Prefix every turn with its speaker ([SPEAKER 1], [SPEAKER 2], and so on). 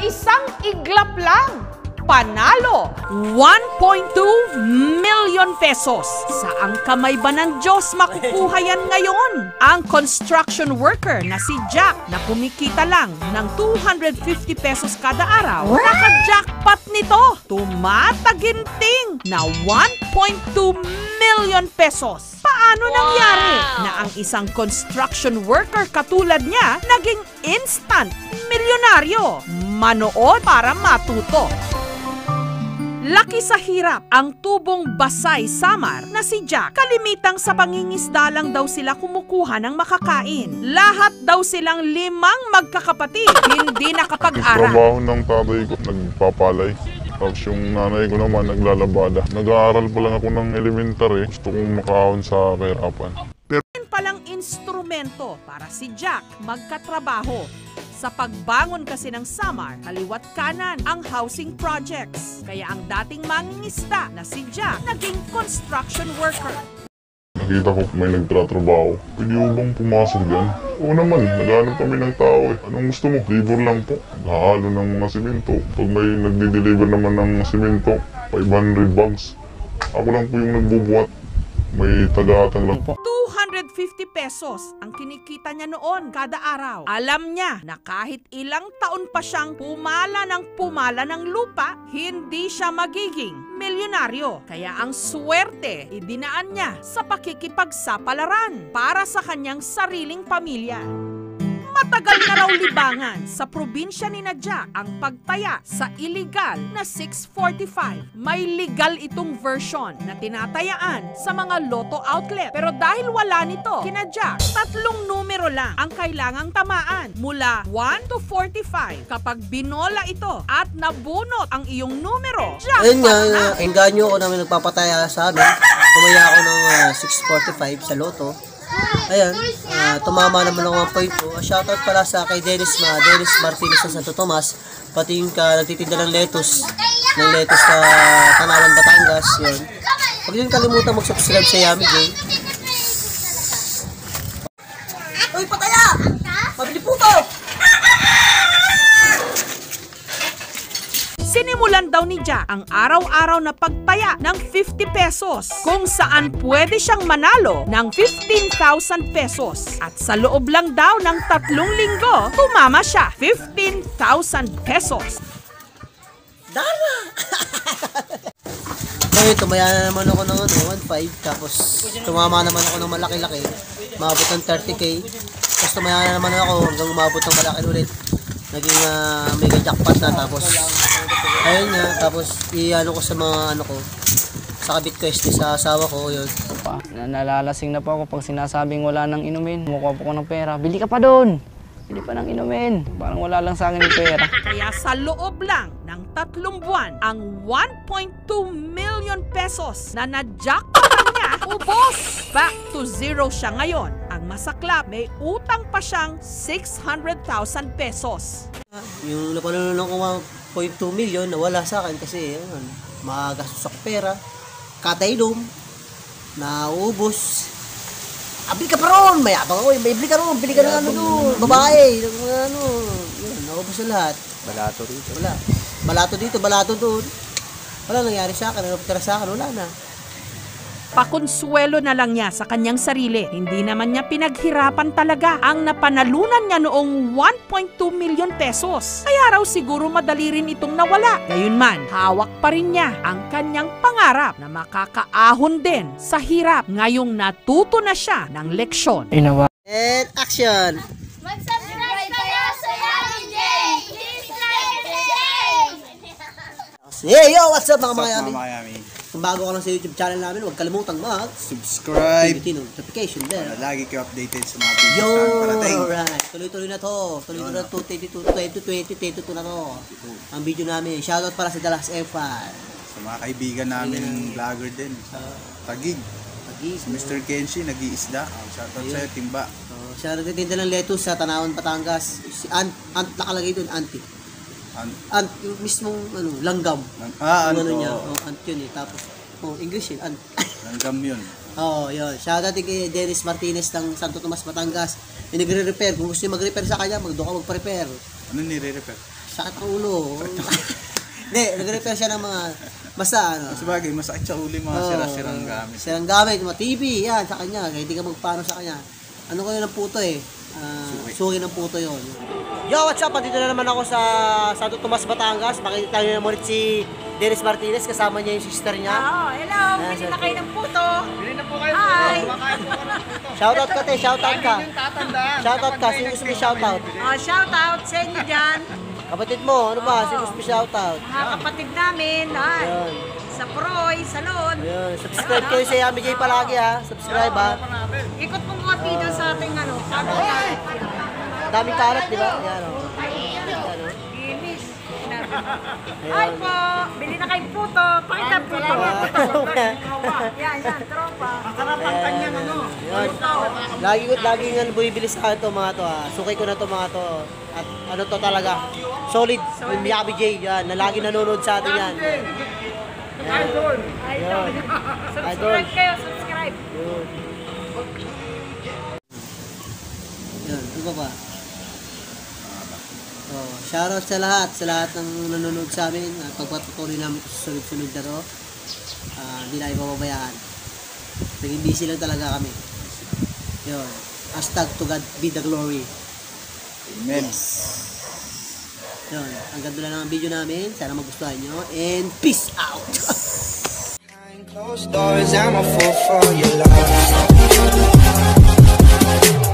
[SPEAKER 1] isang iglap lang, panalo 1.2 million pesos. Saan kamay ba ng Diyos makukuha yan ngayon? Ang construction worker na si Jack na kumikita lang ng 250 pesos kada araw, naka-jackpot nito. Tumataginting na 1.2 million pesos. Paano nangyari na ang isang construction worker katulad niya naging instant milyonaryo? Manood para matuto. Laki sa hirap ang tubong Basay, Samar na si Jack. Kalimitang sa pangingisda lang daw sila kumukuha ng makakain. Lahat daw silang 5 magkakapatid, hindi nakapag-aral.
[SPEAKER 2] Trabaho ng tatay ko, nagpapalay. Tapos yung nanay ko naman, naglalabada. Nag-aaral pa lang ako ng elementary. Gusto kong makahon sa kahirapan.
[SPEAKER 1] Palang instrumento para si Jack magkatrabaho. Sa pagbangon kasi ng Samar, kaliwat kanan ang housing projects. Kaya ang dating mangingisda na si Jack naging construction worker.
[SPEAKER 2] Nakita ko may nagtratrabaho. Pwede mo bang pumasok dyan? Oo naman, naghahanap kami ng tao eh. Anong gusto mo? Labor lang po. Nahalo ng mga simento. Pag may nagdi-deliver naman ng simento, 500 bags. Ako lang po yung nagbubuhat. May taga-atang lang po.
[SPEAKER 1] 250 pesos ang kinikita niya noon kada araw. Alam niya na kahit ilang taon pa siyang pumala ng lupa, hindi siya magiging milyonaryo. Kaya ang swerte, idinaan niya sa pakikipagsapalaran para sa kanyang sariling pamilya. Matagal na raw libangan sa probinsya ni Jack ang pagtaya sa illegal na 645. May legal itong version na tinatayaan sa mga lotto outlet. Pero dahil wala nito, kina Jack, 3 numero lang ang kailangang tamaan mula 1 to 45. Kapag binola ito at nabunot ang iyong numero, Jack,
[SPEAKER 3] ayun nga, engganyo ko namin nagpapataya sa amin. Tumaya ako ng 645 sa loto. Ayan, tumama naman ako 1.2. Shoutout pala sa kay Dennis Martinez sa Santo Tomas, pati yung nagtitinda ng lettuce sa Tanawan, Batangas. Yun. Huwag din kalimutan mag-subscribe sa Yummy Game. Uy, pataya! Mabili po to!
[SPEAKER 1] Sinimulan daw ni Jack ang araw-araw na pagtaya ng 50 pesos kung saan pwede siyang manalo ng 15,000 pesos. At sa loob lang daw ng 3 linggo, tumama siya 15,000 pesos.
[SPEAKER 3] Dara! Ngayon, tumaya na naman ako ng 1.5, tapos tumama naman ako ng malaki-laki, maabot ng 30k. Tapos tumaya na naman ako hanggang umabot ng malaki ulit. Naging mega jackpot na, tapos ayun nga, tapos i-ano ko sa mga ano ko, sa kabit ko sa asawa ko, yun.
[SPEAKER 4] Nalalasing na po ako pag sinasabing wala nang inumin. Mukha po ko ng pera. Bili ka pa doon! Bili pa ng inumin. Parang wala lang sa akin yung pera.
[SPEAKER 1] Kaya sa loob lang ng 3 buwan, ang 1.2 million pesos na na-jackpotan niya, ubos! Back to zero siya ngayon. Ang masaklap, may utang pa siyang 600,000 pesos.
[SPEAKER 3] Yung napanalunan ko 1.2 million, nawala sa akin kasi yun, magastos ako pera, katailom, naubos. Bili ka pa ron! Mayabang ako eh, bili ka ron, bili ka ng ano doon, babae, ano, yun, naubos na lahat.
[SPEAKER 4] Balato dito.
[SPEAKER 3] Wala. Balato dito, balato doon. Wala nangyari sa akin, napatira sa akin, wala na.
[SPEAKER 1] Pakonsuelo na lang niya sa kanyang sarili. Hindi naman niya pinaghirapan talaga ang napanalunan niya noong 1.2 million pesos. Kaya raw siguro madali rin itong nawala. Gayunman, hawak pa rin niya ang kanyang pangarap na makakaahon din sa hirap ngayong natuto na siya ng leksyon.
[SPEAKER 4] Inawa.
[SPEAKER 3] And action!
[SPEAKER 5] Mag-subscribe kayo sa Yummy Game! Please like and share!
[SPEAKER 3] Hey yo! What's up mga Yummy?
[SPEAKER 6] Miami.
[SPEAKER 3] Kung bago ka lang sa YouTube channel namin, huwag kalimutang
[SPEAKER 6] Subscribe.
[SPEAKER 3] Notification bell.
[SPEAKER 6] Para lagi kayo updated sa mga videos
[SPEAKER 3] Yo!
[SPEAKER 6] na parating.
[SPEAKER 3] Alright. Tuloy-tuloy na to. Tuloy-tuloy na to. 2022 na to. Ang video namin. Shoutout para sa Dallas Empire.
[SPEAKER 6] Sa mga kaibigan namin vlogger din. Sa Tagig. Si Mr. Kenshi, nag-iisda. Shoutout sa'yo, Timba.
[SPEAKER 3] Siya nagtitinda ng lettuce sa Tanawan, Batangas. Si Ant nakalagay doon, Auntie. Ant, yung mismong langgam.
[SPEAKER 6] Ant.
[SPEAKER 3] Ano niya, Ant yun eh. Tapos, English yun, Ant.
[SPEAKER 6] Langgam yun.
[SPEAKER 3] Yun. Shoutout kay Dennis Martinez ng Santo Tomas, Batangas. Yung nagre-repair. Kung gusto nyo mag-repair sa kanya, doon ka magpa-repair.
[SPEAKER 6] Ano nire-repair?
[SPEAKER 3] sakit ang ulo. Hindi, nag-repair siya ng mga, basta ano.
[SPEAKER 6] Sabagay, masakit sa uli mga sira-sirang gamit.
[SPEAKER 3] Sirang gamit, mga TV, yan, sa kanya. Kaya hindi ka magpano sa kanya. Ano kayo ng puto eh? Suki ng puto yon. Yo, what's up? Dito na naman ako sa Santo Tomas, Batangas. Makikita nyo naman ulit si Dennis Martinez. Kasama niya yung sister niya.
[SPEAKER 1] Hello, bili na kayo ng puto.
[SPEAKER 7] Bili na po kayo.
[SPEAKER 1] Hi.
[SPEAKER 7] Kumakain po ako ng puto.
[SPEAKER 3] Shoutout ka, te. Shoutout ka.
[SPEAKER 7] Yung tatandaan.
[SPEAKER 3] Shoutout ka. Sino gusto mo shoutout?
[SPEAKER 1] Shout out sa inyo dyan.
[SPEAKER 3] Kapatid mo, ano ba? Sino gusto mo shoutout?
[SPEAKER 1] Mga kapatid namin. Ay,
[SPEAKER 3] Ayun.
[SPEAKER 1] sa Proy, Salon.
[SPEAKER 3] Ayun. Subscribe kayo sa Yami J palagi ha. Subscribe ha.
[SPEAKER 1] Ikot mo mga video sa ating ano.
[SPEAKER 3] Daming karat, di ba? Yan o.
[SPEAKER 1] Ginis. Hi po, bili na kayong puto. Pakita ang puto. Yan, tropa.
[SPEAKER 7] Karapang kanyang ano.
[SPEAKER 3] Lagi nga bumibili sa akin to mga to ha. Sukay ko na to mga to. At ano to talaga. Solid. Yung Yami J. Yan. Na lagi nanonood sa atin yan.
[SPEAKER 7] Idol.
[SPEAKER 3] Yan.
[SPEAKER 1] Subscribe kayo, subscribe.
[SPEAKER 3] Yun. Yan. Ano ba? Oh, shoutout sa lahat ng nanonood sa amin at pagpatuloy namin sa sunod-sunod na to. Hindi na ipapabayaan. Naging busy lang talaga kami. Yun. Hashtag to God be the glory.
[SPEAKER 6] Amen.
[SPEAKER 3] Yun. Hanggang doon lang ang video namin. Sana magustuhan nyo. And peace out!
[SPEAKER 8] Closed doors, I'm a fool for your love.